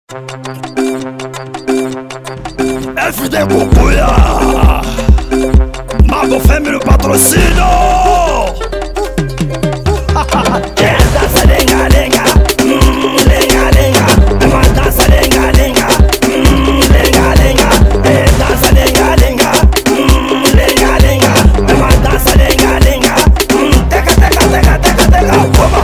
FD Cucuia, Mambo Family patrocínio. Dança lenga lenga, lenga lenga, é uma dança lenga lenga, lenga lenga, é dança lenga lenga, lenga lenga, é uma dança lenga lenga, teca teca teca teca teca, vamos.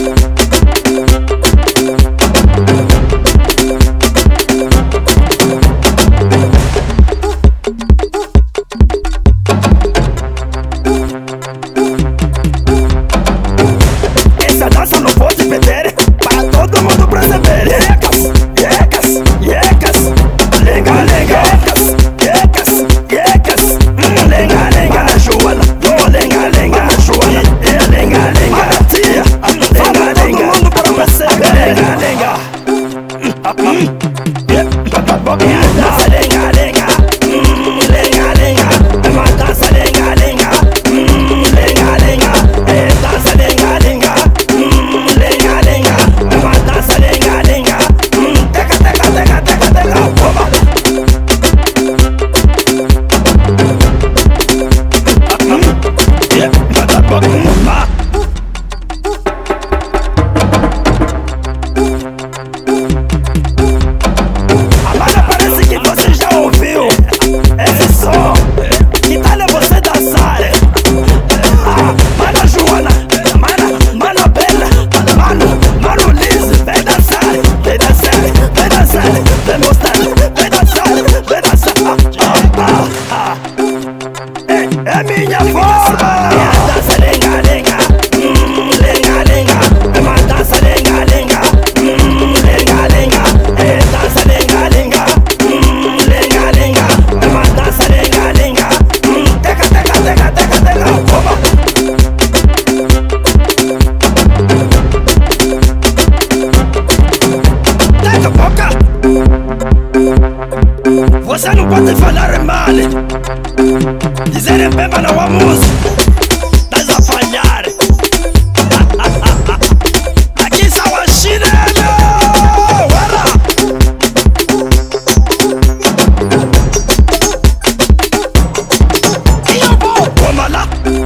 Essa dança não pode perder, para todo mundo perceber. Yecas, yecas, yecas, lenga lenga, yecas, yecas, lenga lenga na Joana, lenga lenga na Joana, lenga lenga na tia, lenga lenga, todo mundo para perceber. Lenga lenga, dança lenga lenga, lenga lenga, é uma dança lenga lenga, lenga lenga, é dança lenga lenga. Lenga lenga, é uma dança lenga lenga, teca teca teca teca teca, vamos. Amada, parece que você já ouviu esse som. Que tal é você dançar? Mana Joana, mana Bela, mano Liz, vem dançar, vem dançar, vem dançar, vem mostrar, vem dançar, vem dançar. É minha forma. É a dança lenga lenga, lenga lenga, é uma dança lenga lenga, lenga lenga, é dança lenga lenga, lenga lenga, é uma dança lenga lenga, teca teca teca teca teca, vamos. Teca boca. Você não pode falar mal, dizer bem para o músico, estás a falhar. Aqui são as chinelas. E eu vou, vamos lá.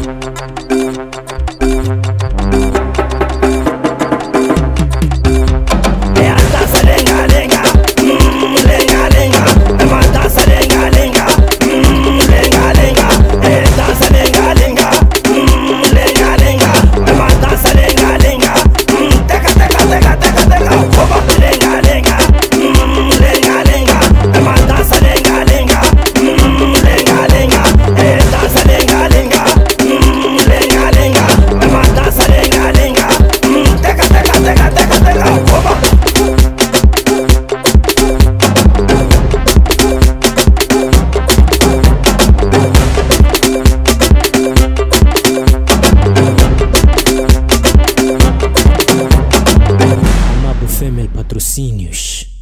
É a dança lenga lenga, lenga lenga, é uma dança lenga lenga, lenga lenga, é dança lenga lenga, lenga lenga, é uma dança lenga lenga, teca teca teca teca teca, vamos. Lenga lenga, lenga lenga, é uma dança lenga lenga, lenga lenga, é dança lenga lenga, lenga lenga, é uma dança lenga lenga, teca teca teca teca teca, vamos. Mambo Family patrocínios.